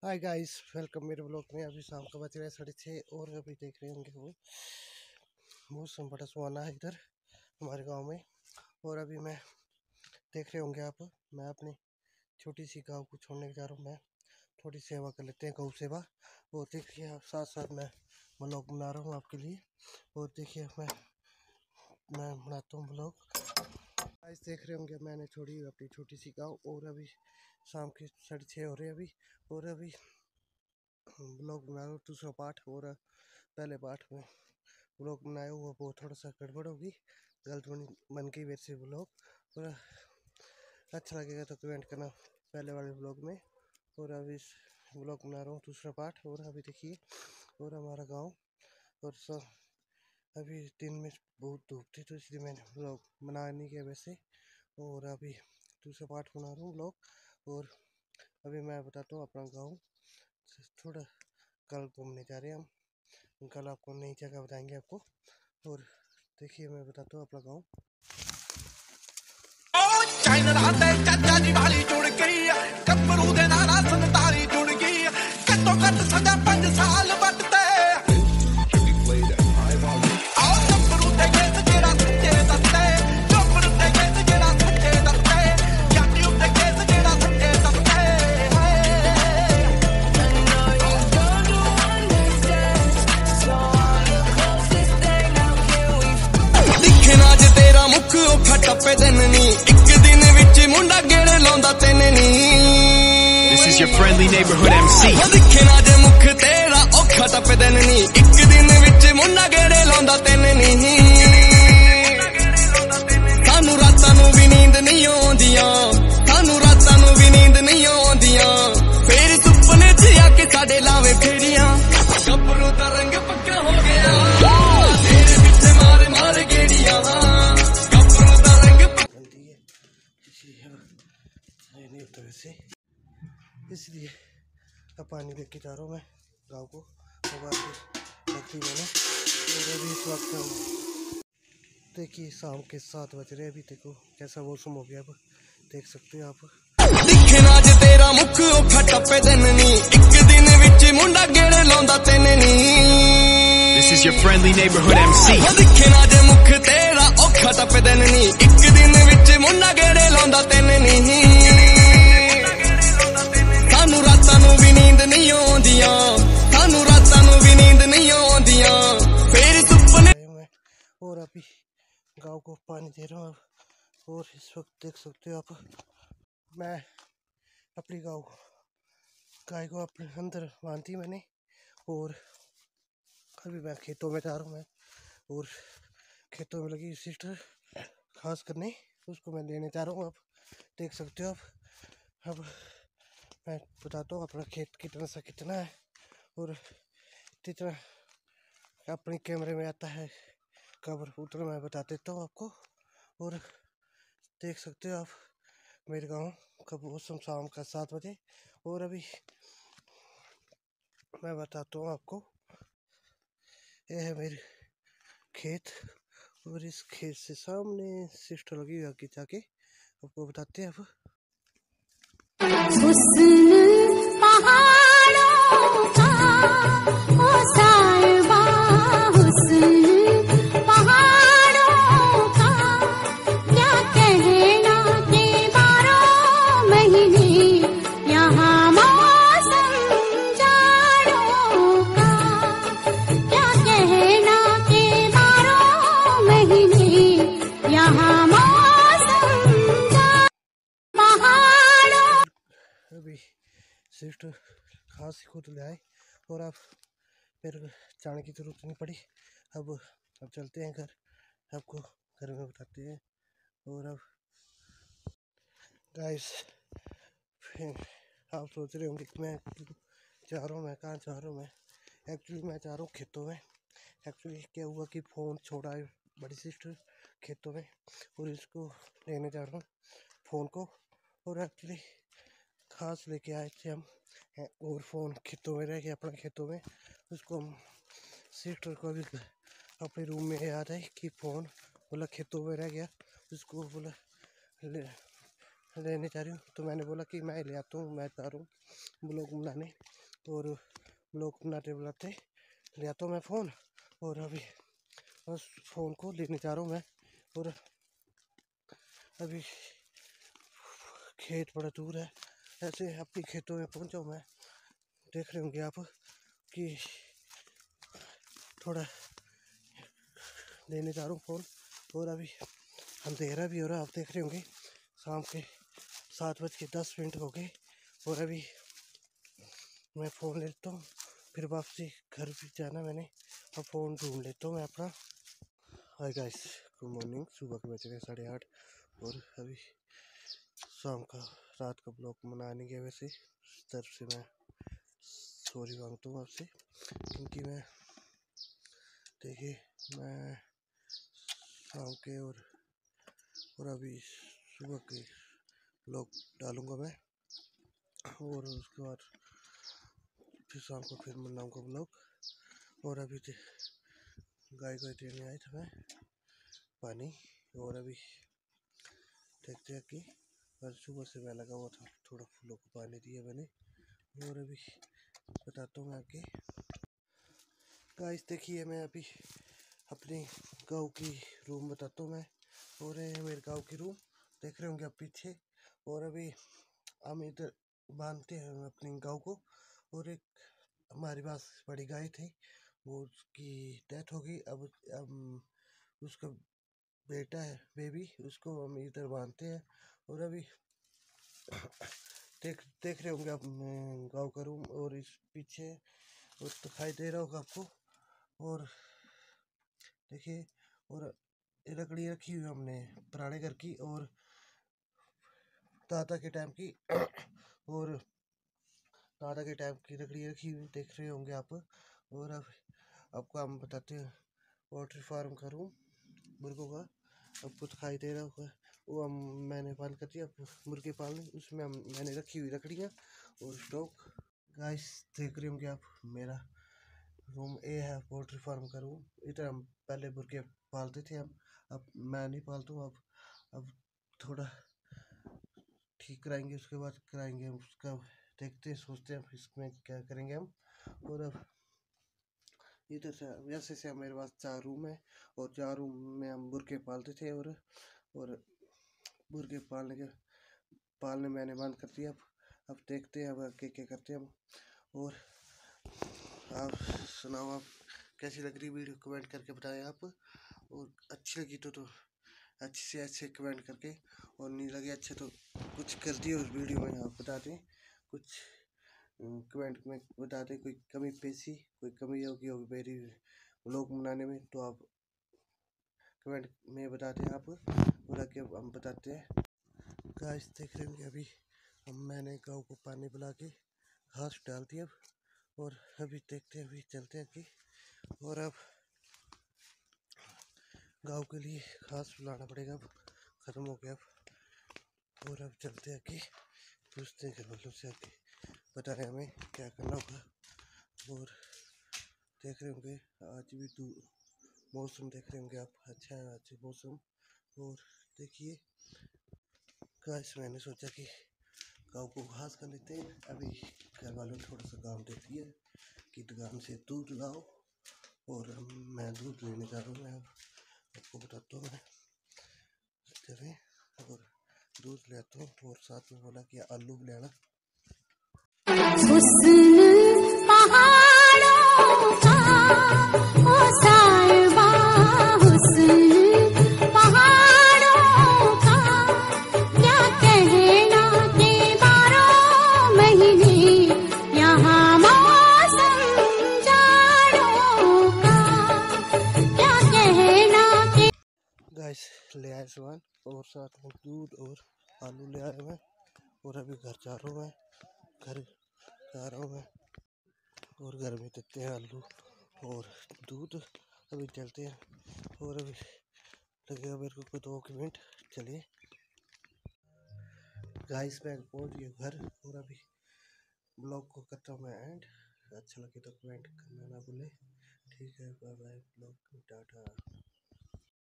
हाय guys, welcome मेरे blog में। अभी शाम का बज रहा है 6:30 और अभी देख रहे होंगे वो मौसम बड़ा सुहाना है इधर हमारे गांव में। और अभी मैं देख रहे होंगे आप, मैं अपनी छोटी सी गांव को छोड़ने जा रहा हूँ। मैं थोड़ी सेवा कर लेते हैं, गौ सेवा। और देखिए आप, साथ साथ मैं ब्लॉग बना रहा हूँ आपके लिए। और देखिए मैं बनाता हूँ ब्लॉग। आज देख रहे होंगे मैंने छोड़ी अपनी छोटी सी गाँव। और अभी शाम के 6:30 हो रहे हैं अभी। और अभी ब्लॉग बना रहा हूँ दूसरा पार्ट। और पहले पार्ट में ब्लॉग बनाया हुआ वो थोड़ा सा गड़बड़ होगी, गलत बन गई मेरे से ब्लॉग। और अच्छा लगेगा तो कमेंट करना पहले वाले ब्लॉग में। और अभी इस ब्लॉग बना रहा हूँ दूसरा पार्ट। और अभी देखिए और हमारा गांव। और अभी दिन में बहुत धूप थी तो इसलिए मैंने ब्लॉग बना नहीं किया वैसे। और अभी दूसरा पार्ट बना रहा हूँ ब्लॉग। और अभी मैं बताता हूँ अपना गाँव थोड़ा। कल घूमने जा रहे हैं हम, कल आपको नई जगह बताएंगे आपको। और देखिए मैं बताता हूँ अपना गाँव। चाचा जी वाली जुड़ गई, कपरू दे नारा संतारी जुड़ गई, कट्टो कट सजा 5 साल बटते। आओ कपरू दे गेत जेड़ा सच्चे दत्ते, कपरू दे गेत जेड़ा सच्चे दत्ते, जाटी उते गेत जेड़ा सच्चे दत्ते। दिखना जे तेरा मुख औखा टप्पे दिन नी, एक दिन विच मुंडा गेड़े लाउंदा तैने नी। This is your friendly neighborhood MC. दिखना जे मुख तेरा औखा टप्पे दिन नी, एक दिन विच मुंडा गेड़े लाउंदा तैने नी। सानू रातां नू भी नींद नहीं आउंदियां, सानू रातां नू भी नींद नहीं आउंदियां, फेर सुपने च आके साडे लावे फेरियां। गब्बरू दा रंग पक्का हो गया, तेरे पीछे मार मार गेड़ियां। गब्बरू दा रंग नहीं होता वैसे, इसलिए अब पानी लेके जा रहा हूँ मैं गाँव को। रखी मैंने। और अभी इस वक्त देखिए शाम के 7 बज रहे हैं। अभी देखो कैसा मौसम हो गया, अब देख सकते हो आप। दिखना जे तेरा मुख औखा टप्पे दिन नी, एक दिन विच मुंडा गेड़े लाउंदा तैने नी। This is your friendly neighborhood MC. दिखना जे मुख तेरा औखा टप्पे दिन नी, एक दिन विच मुंडा गेड़े लाउंदा तैने नी। सानू रातां नू भी नींद नहीं आउंदियां, सानू रातां नू भी नींद नहीं आउंदियां, फेर सुपने। और अभी गाँव को पानी दे रहा हूँ। और इस वक्त देख सकते हो आप, मैं अपनी गाय को अपने अंदर बांधी मैंने। और अभी मैं खेतों में जा रहा हूँ मैं। और खेतों में लगी सिस्टर घास करने, उसको मैं लेने जा रहा हूँ। आप देख सकते हो आप। अब मैं बताता हूँ अपना खेत कितना है। और जितना अपने कैमरे में आता है कवर उतना मैं बता देता हूँ आपको। और देख सकते हो आप मेरे गांव का मौसम शाम का 7 बजे। और अभी मैं बताता हूँ आपको, यह है मेरे खेत। और इस खेत से सामने सिस्टर लगी हुई आगे जाके आपको बताते हैं अब। पहाड़ों का ओ साहिबा, हुस्न पहाड़ों का, क्या कहना के 12 महीने यहाँ मौसम जाड़ों का, क्या कहना के 12 महीने यहाँ मौसम पहाड़ों। अभी सिस्टर घास खुद ले आए और अब मेरे को जाने की जरूरत नहीं पड़ी। अब चलते हैं घर, आपको घर में बताते हैं। और अब गाइस, आप सोच रहे होंगे कि मैं जा रहा हूँ, मैं कहाँ जा रहा हूँ। मैं एक्चुअली मैं जा रहा हूँ खेतों में। एक्चुअली क्या हुआ कि फ़ोन छोड़ा है बड़ी सिस्टर खेतों में, और इसको लेने जा रहा हूँ फ़ोन को। और एक्चुअली घास लेके आए थे हम, और फ़ोन खेतों में रह गया अपने खेतों में। उसको हम सिस्टर को अभी अपने रूम में याद है कि फ़ोन बोला खेतों में रह गया, उसको बोला लेने जा रही हूँ, तो मैंने बोला कि मैं ले आता हूँ, मैं जा रहा हूँ ब्लॉग बनाने। और ब्लॉग बनाते बनाते ले आता हूँ मैं फ़ोन, और अभी उस फ़ोन को लेने जा रहा हूँ मैं। और अभी खेत बड़ा दूर है, ऐसे अपने खेतों में पहुँचा हूँ मैं। देख रहे होंगे आप कि थोड़ा लेने जा रहा हूँ फ़ोन। और अभी अंधेरा भी हो रहा है, आप देख रहे होंगे शाम के 7:10 हो गए। और अभी मैं फ़ोन लेता हूँ, फिर वापसी घर भी जाना मैंने, अब फ़ोन ढूंढ लेता हूँ मैं अपना। Hi guys, good morning. सुबह के बज रहे 8:30 और अभी शाम का रात का ब्लॉग मनाने गया। वैसे इस तरफ से मैं सॉरी मांगता हूँ आपसे, क्योंकि मैं देखिए मैं शाम के और अभी सुबह के ब्लॉग डालूँगा मैं, और उसके बाद फिर शाम को फिर बनाऊँगा ब्लॉग। और अभी गाय को देने आए थे मैं पानी, और अभी देखते हैं कि सुबह से मैं लगा हुआ था, थोड़ा फूलों को पानी दिया मैंने। और अभी बताता हूँ मैं आगे। गाइस देखिए, मैं अभी अपने गांव की रूम बताता हूँ मैं, और ये है मेरे गांव की रूम, देख रहे होंगे आप पीछे। और अभी हम इधर बांधते हैं अपने गांव को। और एक हमारे पास बड़ी गाय थी, वो उसकी डेथ हो गई। अब उसका बेटा है बेबी, उसको हम इधर बांधते हैं। और अभी देख रहे होंगे आप गांव का रूम, और इस पीछे और दिखाई दे रहा होगा आपको। और देखिए, और लकड़ी रखी हुई हमने पुराने घर की और दादा के टाइम की और दादा के टाइम की लकड़ी रखी हुई, देख रहे होंगे आप। और अब आपको हम बताते हैं पोल्ट्री फार्म का रूम मुर्गों का, आपको दिखाई दे रहा होगा। वो हम मैंने बंद कर दिया मुर्गे पालने, उसमें मैंने रखी हुई लकड़ियाँ और स्टॉक। गाइस देख रहे होंगे आप, मेरा रूम ए है पोल्ट्री फार्म का रूम। इधर हम पहले मुर्गे पालते थे, अब मैं नहीं पालता हूँ। अब थोड़ा ठीक कराएंगे, उसके बाद कराएंगे हम उसका, देखते हैं सोचते हैं इसमें क्या करेंगे हम। और अब इधर से वैसे से मेरे पास 4 रूम है, और 4 रूम में हम मुर्गे पालते थे। और मुर्गे पालने मैंने बंद कर दिया। अब देखते हैं अब आगे क्या करते हैं हम। और आप सुनाओ, आप कैसी लग रही वीडियो, कमेंट करके बताएं आप। और अच्छी लगी तो अच्छे से अच्छे कमेंट करके, और नहीं लगे अच्छे तो कुछ कर दिए उस वीडियो में, आप बता दें कुछ कमेंट में बता दें। कोई कमी पेशी, कोई कमी होगी मेरी व्लॉग बनाने में, तो आप कमेंट में बता दें आप, और आगे हम बताते हैं। गाइस देख रहे होंगे, अभी मैंने गाँव को पानी पिला के घास डाल दिया। और अभी देखते हैं, अभी चलते हैं कि, और अब गाँव के लिए घास लाना पड़ेगा, अब ख़त्म हो गया अब। और अब चलते हैं कि पूछते हैं घर वालों से, आगे बता रहे हमें क्या करना होगा। और देख रहे होंगे आज भी मौसम देख रहे होंगे आप, अच्छा है आज मौसम। और देखिए गाइस, मैंने सोचा कि गाँव को घास कर लेते हैं। अभी घर वालों ने थोड़ा सा काम दे दिया कि दुकान से दूध लाओ, और मैं दूध लेने जा रहा हूँ। मैं आपको बताता हूँ, मैं चलें और दूध ले आता हूँ। और साथ में बोला कि आलू भी लेना। गाइस ले आए सामान, और साथ में दूध और आलू ले आए मैं। और अभी घर जा रहा हूँ मैं, घर जा रहा हूँ मैं, और घर में देते हैं आलू और दूध। अभी चलते हैं, और अभी लगेगा मेरे को 2 मिनट, चलिए। गाइस मैं पहुँच गया घर, और अभी ब्लॉग को करता हूँ मैं एंड। अच्छा लगे तो कमेंट करना ना भूलें। ठीक है, बाय बाय, ब्लॉग टाटा।